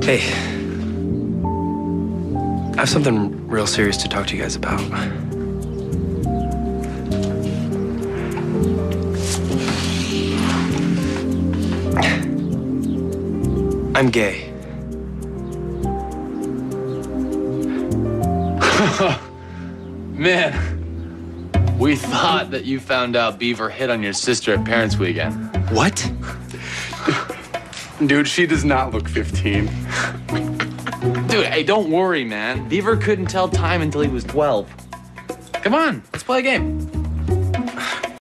Hey, I have something real serious to talk to you guys about. I'm gay. Man, we thought that you found out Beaver hit on your sister at Parents' Weekend. What? Dude, she does not look 15. Dude, hey, don't worry, man. Beaver couldn't tell time until he was 12. Come on, let's play a game.